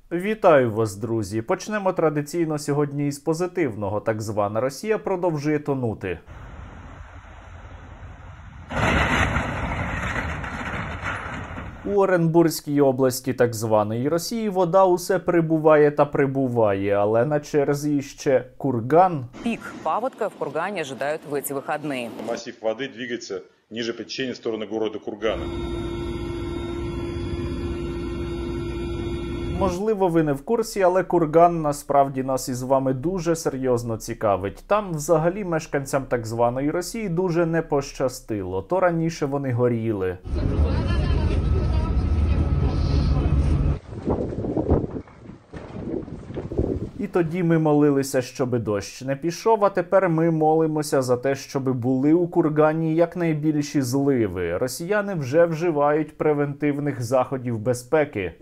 Вітаю вас, друзі! Почнемо традиційно сьогодні із позитивного. Так звана Росія продовжує тонути. У Оренбурзькій області так званої Росії вода усе прибуває та прибуває, але на черзі ще курган. Пик паводка в Кургане ожидают в эти выходные. Массив воды двигается ниже по течению в сторону города Кургана. Можливо, ви не в курсі, але курган насправді нас із вами дуже серйозно цікавить. Там взагалі мешканцям так званої Росії дуже не пощастило. То раніше вони горіли. І тоді ми молилися, щоби дощ не пішов, а тепер ми молимося за те, щоби були у кургані якнайбільші зливи. Росіяни вже вживають превентивних заходів безпеки.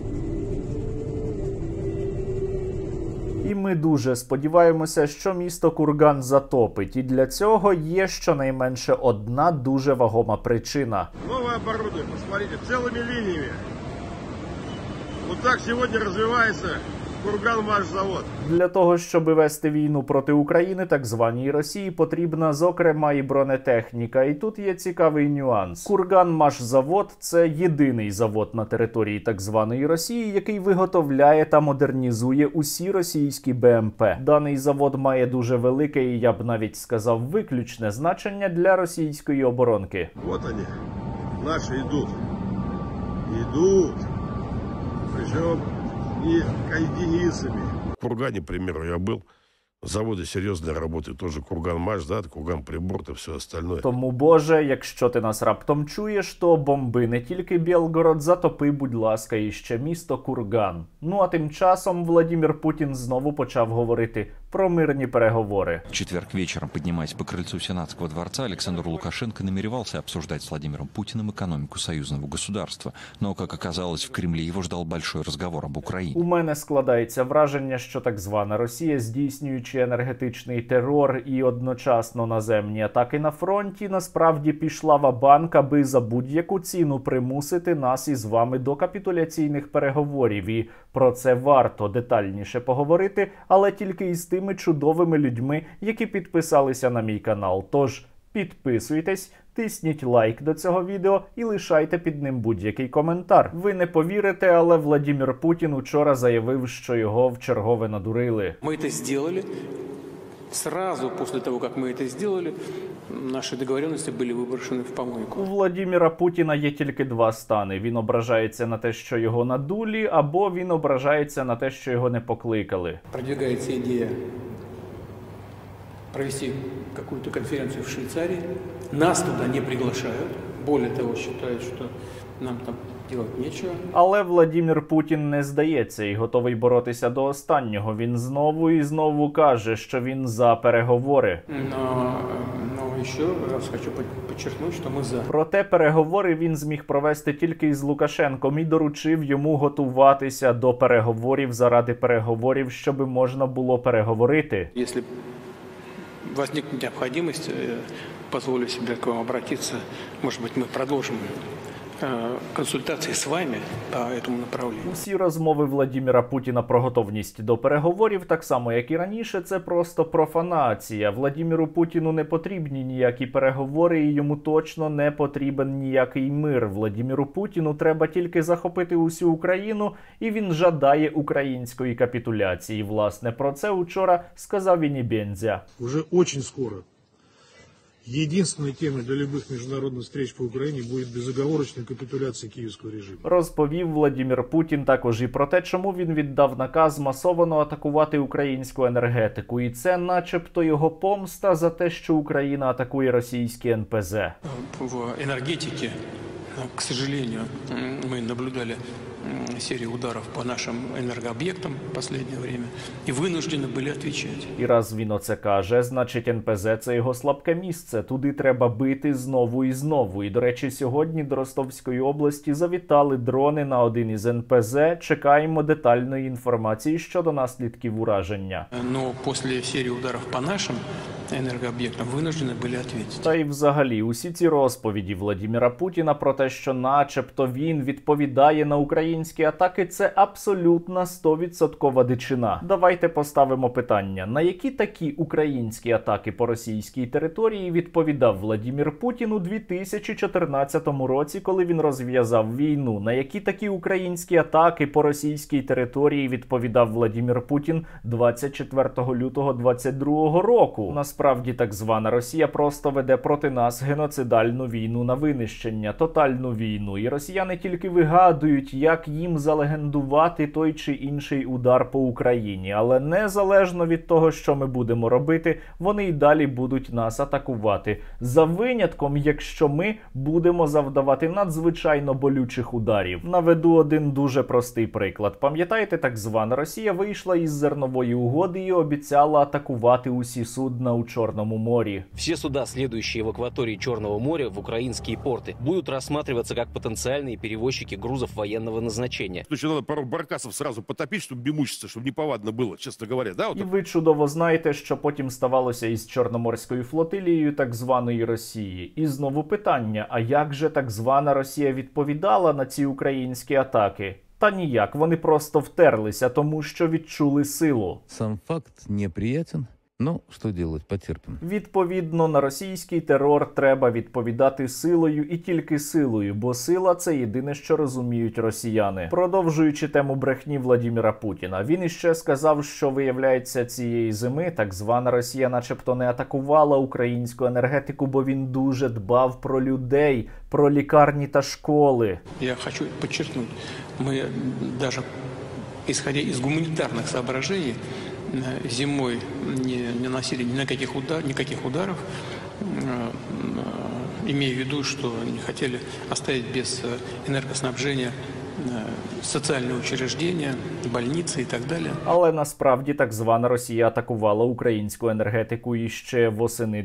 І ми дуже сподіваємося, що місто Курган затопить. І для цього є щонайменше одна дуже вагома причина. Нове оборудование, посмотрите, цілими лініями. Вот так сьогодні розвивається Курганмашзавод. Для того, щоб вести війну проти України, так званій Росії, потрібна, зокрема, і бронетехніка. І тут є цікавий нюанс. Курганмашзавод – це єдиний завод на території так званої Росії, який виготовляє та модернізує усі російські БМП. Даний завод має дуже велике і, я б навіть сказав, виключне значення для російської оборонки. Вот вони, наші йдуть. Йдуть. Причому и единицами. В Кургане, к примеру, я был. Заводы серьезные работы, тоже Курганмаш, да, Курганприбор и все остальное. Тому, Боже, якщо ти нас раптом чуєш, то бомби не тільки Білгород, затопи, будь ласка, іще місто Курган. Ну а тим часом Владимир Путін знову почав говорити про мирні переговори. В четверг вечером, поднимаясь по крыльцу Сенатского дворца, Александр Лукашенко намеревался обсуждать с Владимиром Путиным экономику союзного государства. Но, как оказалось, в Кремле его ждал большой разговор об Украине. У мене складається враження, що так звана Росія, здійснюючи енергетичний терор і одночасно наземні атаки на фронті, насправді пішла ва-банк, аби за будь-яку ціну примусити нас із вами до капітуляційних переговорів. І про це варто детальніше поговорити, але тільки із тими чудовими людьми, які підписалися на мій канал. Тож підписуйтесь, тисніть лайк до цього відео і лишайте під ним будь-який коментар. Ви не повірите, але Владимир Путін учора заявив, що його вчергове надурили. Ми це зробили. Сразу після того, як ми це зробили, наші домовленості були виброшені в помойку. У Владимира Путіна є тільки два стани. Він ображається на те, що його надулі, або він ображається на те, що його не покликали. Продвигається ідея провести какую-то конференцию в Швейцарии. Нас туда не приглашают. Более того, считают, что нам там делать нечего. Але Владимир Путін не здається і готовий боротися до останнього. Він знову і знову каже, що він за переговори. Но ще раз хочу підчеркнути, що ми за. Проте переговори він зміг провести тільки із Лукашенком і доручив йому готуватися до переговорів заради переговорів, щоб можна було переговорити. Якщо возникнет необходимость, позволю себе к вам обратиться. Может быть, мы продолжим консультації з вами по цьому направленню. Усі розмови Владимира Путіна про готовність до переговорів, так само як і раніше, це просто профанація. Владимиру Путіну не потрібні ніякі переговори і йому точно не потрібен ніякий мир. Владимиру Путіну треба тільки захопити усю Україну, і він жадає української капітуляції. Власне, про це учора сказав і Небензя. Уже очень скоро единственной темой для любых международных встреч по Украине будет безоговорочная капитуляция киевского режиму. Розповів Владимир Путін також і про те, чому він віддав наказ масово атакувати українську енергетику. І це начебто його помста за те, що Україна атакує російські НПЗ. В енергетиці, к сожалению, ми наблюдали серии ударов по нашим энергообъектам в последнее время и вынуждены были отвечать. І раз він оце каже, значить НПЗ – це його слабке місце. Туди треба бити знову і знову. І, до речі, сьогодні до Ростовської області завітали дрони на один із НПЗ. Чекаємо детальної інформації щодо наслідків ураження. Но після серії ударів по нашим енергооб'єктам вынуждены були відповідати. Та й взагалі усі ці розповіді Владимира Путіна про те, що начебто він відповідає на українську українські атаки – це абсолютна 100% дичина. Давайте поставимо питання, на які такі українські атаки по російській території відповідав Владимир Путін у 2014 році, коли він розв'язав війну? На які такі українські атаки по російській території відповідав Владимир Путін 24 лютого 2022 року? Насправді, так звана Росія просто веде проти нас геноцидальну війну на винищення, тотальну війну. І росіяни тільки вигадують, як їм залегендувати той чи інший удар по Україні. Але незалежно від того, що ми будемо робити, вони й далі будуть нас атакувати. За винятком, якщо ми будемо завдавати надзвичайно болючих ударів. Наведу один дуже простий приклад. Пам'ятаєте, так звана Росія вийшла із зернової угоди і обіцяла атакувати усі судна у Чорному морі. Все суда, следующие в акватории Черного моря в украинские порты, будут рассматриваться как потенциальные перевозчики грузов военного назначения. Значит, надо пару баркасов сразу потопить, чтобы не мучиться, чтобы неповадно было, честно говоря. Да, вот І ви чудово знаєте, що потім ставалося із Чорноморською флотилією так званої Росії. І знову питання, а як же так звана Росія відповідала на ці українські атаки? Та ніяк, вони просто втерлися, тому що відчули силу. Сам факт неприятен. Ну, що делать, потерпим. Відповідно, на російський терор треба відповідати силою і тільки силою, бо сила – це єдине, що розуміють росіяни. Продовжуючи тему брехні Владимира Путіна, він іще сказав, що, виявляється, цієї зими так звана Росія начебто не атакувала українську енергетику, бо він дуже дбав про людей, про лікарні та школи. Я хочу подчеркнуть, мы даже исходя из гуманитарных соображений, зимой не наносили никаких ударов, имея в виду, что не хотели оставить без энергоснабжения соціальні учреждения, больниці і так далі. Але насправді так звана Росія атакувала українську енергетику іще восени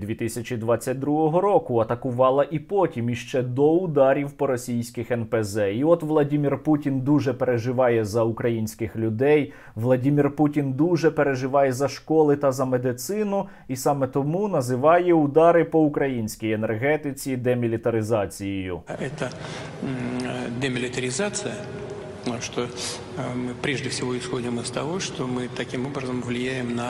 2022 року. Атакувала і потім, іще до ударів по російських НПЗ. І от Владимир Путін дуже переживає за українських людей. Владимир Путін дуже переживає за школи та за медицину. І саме тому називає удари по українській енергетиці демілітаризацією. Це демилитаризация, что мы прежде всего исходим из того, что мы таким образом влияем на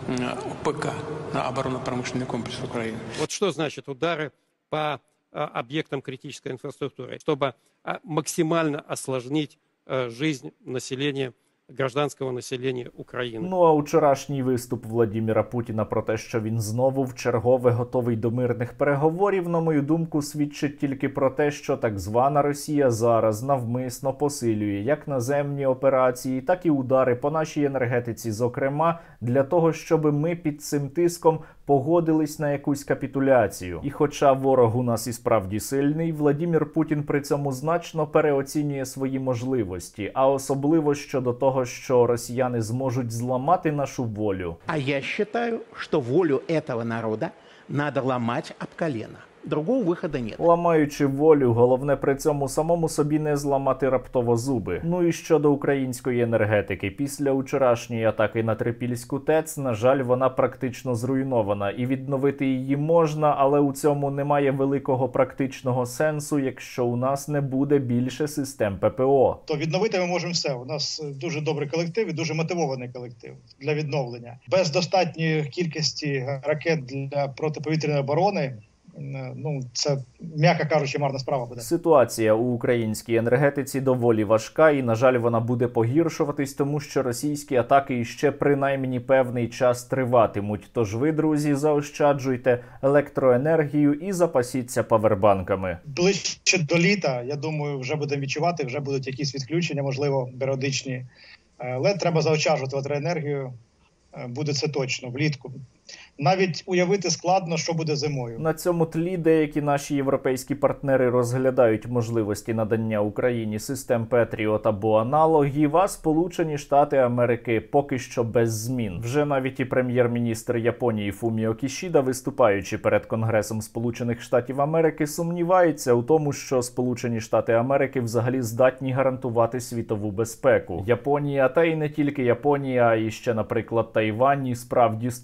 ОПК, на оборонно-промышленный комплекс Украины. Вот что значит удары по объектам критической инфраструктуры? Чтобы максимально осложнить жизнь населения, гражданського населення України. Ну а вчорашній виступ Владимира Путіна про те, що він знову вчергове готовий до мирних переговорів, на мою думку, свідчить тільки про те, що так звана Росія зараз навмисно посилює як наземні операції, так і удари по нашій енергетиці, зокрема, для того, щоб ми під цим тиском погодились на якусь капітуляцію. І хоча ворог у нас і справді сильний, Владимир Путін при цьому значно переоцінює свої можливості, а особливо щодо того, що росіяни зможуть зламати нашу волю. А я вважаю, що волю цього народу треба ламати об колено. Другого виходу нет. Ламаючи волю, головне при цьому самому собі не зламати раптово зуби. Ну і щодо української енергетики. Після вчорашньої атаки на Трипільську ТЕЦ, на жаль, вона практично зруйнована. І відновити її можна, але у цьому немає великого практичного сенсу, якщо у нас не буде більше систем ППО. То відновити ми можемо все. У нас дуже добрий колектив і дуже мотивований колектив для відновлення. Без достатньої кількості ракет для протиповітряної оборони, ну, це, м'яко кажучи, марна справа буде. Ситуація у українській енергетиці доволі важка і, на жаль, вона буде погіршуватись, тому що російські атаки ще принаймні певний час триватимуть. Тож ви, друзі, заощаджуйте електроенергію і запасіться павербанками. Ближче до літа, я думаю, вже будемо відчувати, вже будуть якісь відключення, можливо, періодичні. Але треба заощаджувати електроенергію. Буде це точно, влітку. Навіть уявити складно, що буде зимою. На цьому тлі деякі наші європейські партнери розглядають можливості надання Україні систем Петріот або аналогів, а Сполучені Штати Америки поки що без змін. Вже навіть і прем'єр-міністр Японії Фуміо Кішіда, виступаючи перед Конгресом Сполучених Штатів Америки, сумнівається у тому, що Сполучені Штати Америки взагалі здатні гарантувати світову безпеку. Японія, та й не тільки Японія, а і ще, наприклад, Тайвань, справді стурбовані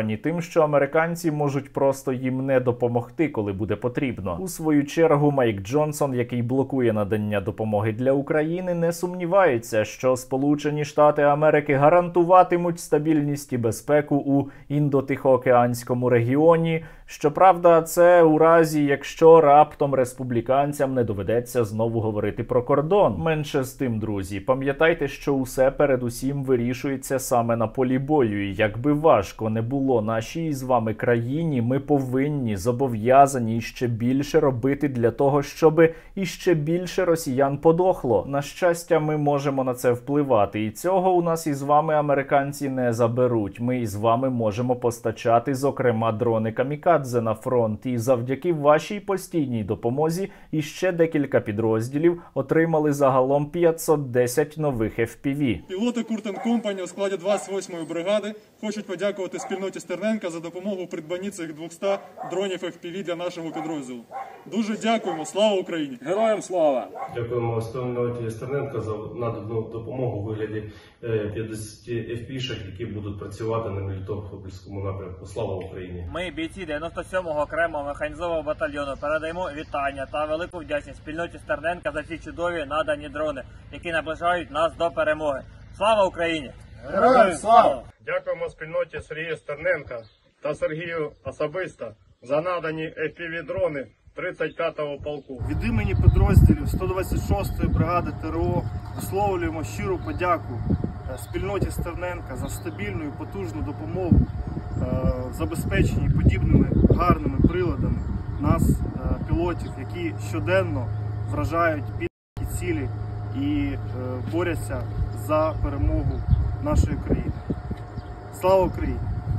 шоковані тим, що американці можуть просто їм не допомогти, коли буде потрібно. У свою чергу Майк Джонсон, який блокує надання допомоги для України, не сумнівається, що Сполучені Штати Америки гарантуватимуть стабільність і безпеку у Індо-Тихоокеанському регіоні. Щоправда, це у разі, якщо раптом республіканцям не доведеться знову говорити про кордон. Менше з тим, друзі, пам'ятайте, що усе передусім вирішується саме на полі бою. І якби важко не було нашій з вами країні, ми повинні, зобов'язані іще більше робити для того, щоб іще більше росіян подохло. На щастя, ми можемо на це впливати. І цього у нас із вами американці не заберуть. Ми із вами можемо постачати, зокрема, дрони камікадзе на фронт. І завдяки вашій постійній допомозі іще декілька підрозділів отримали загалом 510 нових FPV. Пілоти Куртен Компані у складі 28-ї бригади хочуть подякувати спільноті Стерненка за допомогу у придбанні цих 200 дронів FPV для нашого підрозділу. Дуже дякуємо. Слава Україні! Героям слава! Дякуємо спільноті Стерненка за надану допомогу у вигляді 50 FPV-шок, які будуть працювати на Мелітопольському напрямку. Слава Україні! Ми, бійці 97-го окремого механізованого батальйону, передаємо вітання та велику вдячність спільноті Стерненка за ці чудові надані дрони, які наближають нас до перемоги. Слава Україні! Героям слава! Дякуємо спільноті Сергія Стерненка та Сергію особисто за надані FPV-дрони 35-го полку. Від імені підрозділів 126-ї бригади ТРО висловлюємо щиру подяку спільноті Стерненка за стабільну і потужну допомогу в забезпеченні подібними гарними приладами нас, пілотів, які щоденно вражають підлітні цілі і борються за перемогу нашої країни. Слава Україні!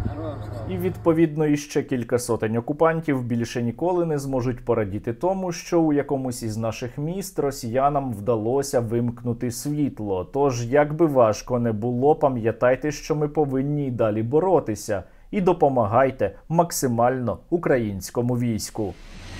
І, відповідно, іще кілька сотень окупантів більше ніколи не зможуть порадіти тому, що у якомусь із наших міст росіянам вдалося вимкнути світло. Тож, як би важко не було, пам'ятайте, що ми повинні й далі боротися. І допомагайте максимально українському війську.